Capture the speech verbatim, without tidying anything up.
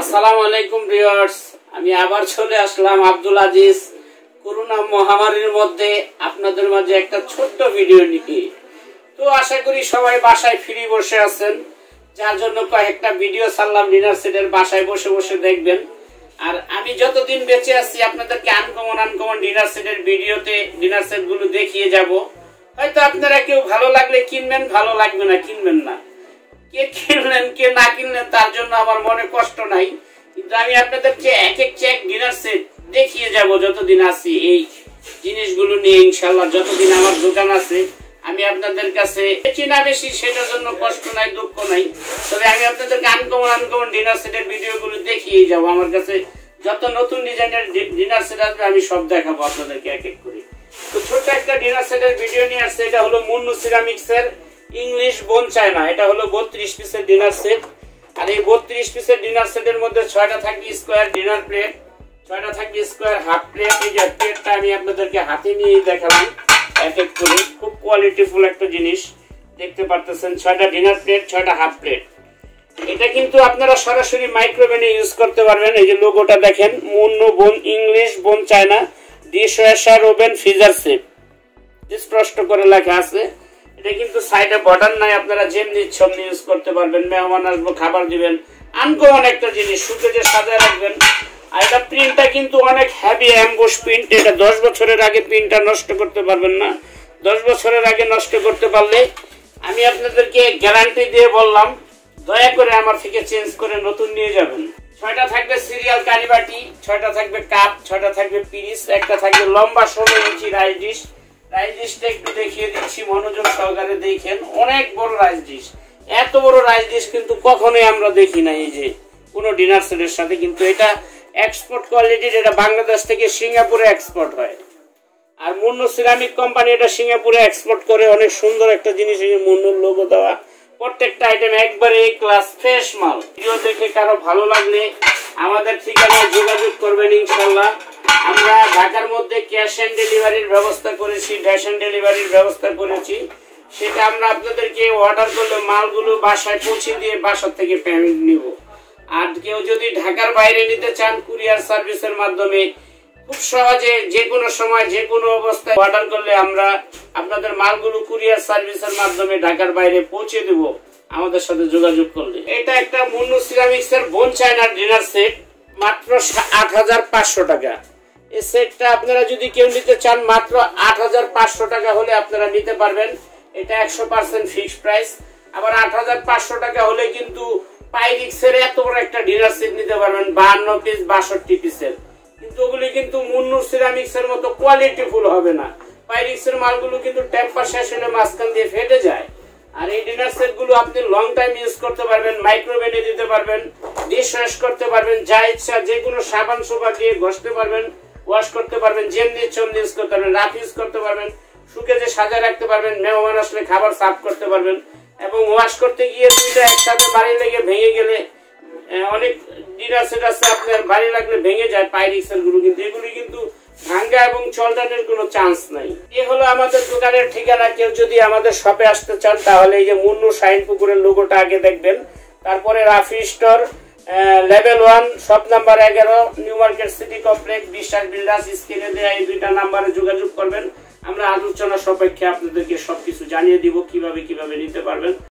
আসসালামু আলাইকুম ভিউয়ার্স, আমি আবার চলে আসলাম আব্দুল আজিজ করোনা মহামারীর মধ্যে আপনাদের মাঝে একটা ছোট্ট ভিডিও নিয়ে। তো আশা করি সবাই বাসায় ফ্রি বসে আছেন, যার জন্য কয়েকটা ভিডিও ছাড়লাম ডিনার সেটের, বাসায় বসে বসে দেখবেন। আর আমি যতদিন বেঁচে আছি আপনাদেরকে আনকমন আনকমন ডিনার সেটের ভিডিওতে ডিনার সেট গুলো দেখিয়ে যাব। হয়তো আপনারা কেউ ভালো লাগলে কিনবেন, ভালো লাগবে না কিনবেন না। কে কিনলেন কে না কিনলেন তার জন্য আমার মনে কষ্ট নাই, কিন্তু আমি আপনাদেরকে এক এক চেক ডিনার সেট দেখিয়ে যাব যতদিন আছি এই জিনিসগুলো নিয়ে। ইনশাল্লাহ যতদিন আমার দোকান আছে আমি আপনাদের কাছে বেশি না বেশি সেটার জন্য কষ্ট নাই, দুঃখ নাই। তবে আমি আপনাদেরকে আনকমন আনকমন ডিনার সেটের ভিডিওগুলো দেখিয়ে যাব। আমার কাছে যত নতুন ডিজাইনের ডিনার সেট আসবে আমি সব দেখাবো আপনাদেরকে এক এক করে। তো ছোট্ট একটা ডিনার সেটের ভিডিও নিয়ে আসছে। এটা হলো মুন্নু সিরামিক্সের ইংলিশ বোন চায়না। এটা হলো বত্রিশ পিসের ডিনার সেট। আর এই বত্রিশ পিসের ডিনার সেটের মধ্যে ছয়টা থাকবে স্কোয়ার ডিনার প্লেট, ছয়টা থাকবে স্কোয়ার হাফ প্লেট। এই যে প্লেটটা আমি আপনাদেরকে হাতে নিয়ে দেখালাম এক এক করে। খুব কোয়ালিটিফুল একটা জিনিস দেখতে পারতেছেন। ছয়টা ডিনার প্লেট, ছয়টা হাফ প্লেট। এটা কিন্তু আপনারা সরাসরি মাইক্রোওভেনে ইউজ করতে পারবেন। এই যে লোগোটা দেখেন, Munnu bone English bone china dishwasher oven freezer set স্পষ্ট করে লেখা আছে। এটা কিন্তু সাইডে বর্ডার নাই, আপনারা যেমনি সেমনি ইউজ করতে পারবেন। মেহমান আসবো, খাবার দিবেন, আনকমন একটা জিনিস, সুকেজে সাজায় রাখবেন। আর এটা প্রিন্টটা কিন্তু অনেক হেভি এমবোস প্রিন্ট। এটা দশ বছরের আগে প্রিন্টটা নষ্ট করতে পারবেন না। দশ বছরের আগে নষ্ট করতে পারলে আমি আপনাদেরকে গ্যারান্টি দিয়ে বললাম, দয়া করে আমার থেকে চেঞ্জ করে নতুন নিয়ে যাবেন। ছয়টা থাকবে সিরিয়াল কারিবাটি, ছয়টা থাকবে কাপ, ছয়টা থাকবে পিরিস, একটা থাকবে লম্বা ষোলো ইঞ্চি রাইস ডিশ। রাইস ডিশটা একটু দেখিয়ে দিচ্ছি, মনোযোগ সহকারে দেখেন। অনেক বড় রাইস ডিশ। এত বড় রাইস ডিশ কিন্তু কখনোই আমরা দেখি না এই যে কোনো ডিনার সেটের সাথে। কিন্তু এটা এক্সপোর্ট কোয়ালিটির, এটা বাংলাদেশ থেকে সিঙ্গাপুরে এক্সপোর্ট হয়। আর মুন্নু সিরামিক কোম্পানি এটা সিঙ্গাপুরে এক্সপোর্ট করে। অনেক সুন্দর একটা জিনিস, এই যে মুন্নুর লোগো দেওয়া। প্রত্যেকটা আইটেম একবারে ক্লাস ফ্রেশ মাল। ভিডিও দেখে কারো ভালো লাগলে আমাদের ঠিকানায় যোগাযোগ করবেন ইনশাল্লাহ। আমরা ঢাকার মধ্যে ক্যাশ অন ডেলিভারির ব্যবস্থা করেছি, ক্যাশ অন ডেলিভারির ব্যবস্থা করেছি। সেটা আমরা আপনাদেরকে অর্ডার করলে মালগুলো বাসায় পৌঁছে দিয়ে বাসা থেকে পেমেন্ট নিব। আর কেউ যদি ঢাকার বাইরে নিতে চান, কুরিয়ার সার্ভিসের মাধ্যমে খুব সহজে যে কোনো সময় যে কোনো অবস্থায় অর্ডার করলে আমরা আপনাদের মালগুলো কুরিয়ার সার্ভিসের মাধ্যমে ঢাকার বাইরে পৌঁছে দেব আমাদের সাথে যোগাযোগ করলে। এটা একটা মুন্নু সিরামিক্সের বোন চায়নার ডিনার সেট, মাত্র আট হাজার পাঁচশো টাকা। এই সেটটা আপনারা যদি কেউ নিতে চান মাত্র আট হাজার পাঁচশো টাকা হলে আপনারা নিতে পারবেন। এটা একশো পার্সেন্ট ফিক্সড প্রাইস। আবার আট হাজার পাঁচশো টাকা হলে কিন্তু পাইরিক্সের এত বড় একটা ডিনার সেট নিতে পারবেন, বাহান্ন পিস বাষট্টি পিসের। কিন্তু ওগুলি কিন্তু মুন্নু সিরামিক্সের মতো কোয়ালিটিফুল হবে না। পাইরিক্সের মালগুলো কিন্তু টেম্পার শেষ হলে মাঝখান দিয়ে ফেটে যায়। আর এই ডিনার সেট গুলো আপনি লং টাইম ইউজ করতে পারবেন, মাইক্রোওভেনে দিতে পারবেন, ডিশ ওয়াশ করতে পারবেন, যা ইচ্ছা যে কোনো সাবান সোবা দিয়ে ঘষতে পারবেন, ওয়াশ করতে পারবেন, যেমনি সেমনি ইউজ করতে পারবেন, রাফ ইউজ করতে পারবেন, শুকেজে সাজায় রাখতে পারবেন, মেহমান আসলে খাবার সার্ভ করতে পারবেন। এবং ওয়াশ করতে গিয়ে দুইটা একসাথে বাড়ি লেগে ভেঙে গেলে, অনেক ডিনার সেট আছে আপনার বাড়ি লাগলে ভেঙে যায় পাইরিক্সের গুলো, কিন্তু এগুলি কিন্তু ভাঙ্গা এবং চলটানের কোনো চান্স নাই। এ হলো আমাদের দোকানের ঠিকানা। কেউ যদি আমাদের শপে আসতে চান তাহলে এই যে মুন্নু শাইন পুকুরের লোগোটা আগে দেখবেন, তারপরে Rafi store, level one, shop number এগারো, new market city complex, Biswas builders. স্ক্রিনে দেওয়া এই দুইটা নাম্বারে যোগাযোগ করবেন। আমরা আলোচনা সাপেক্ষে আপনাদেরকে সবকিছু জানিয়ে দিব কিভাবে কিভাবে নিতে পারবেন।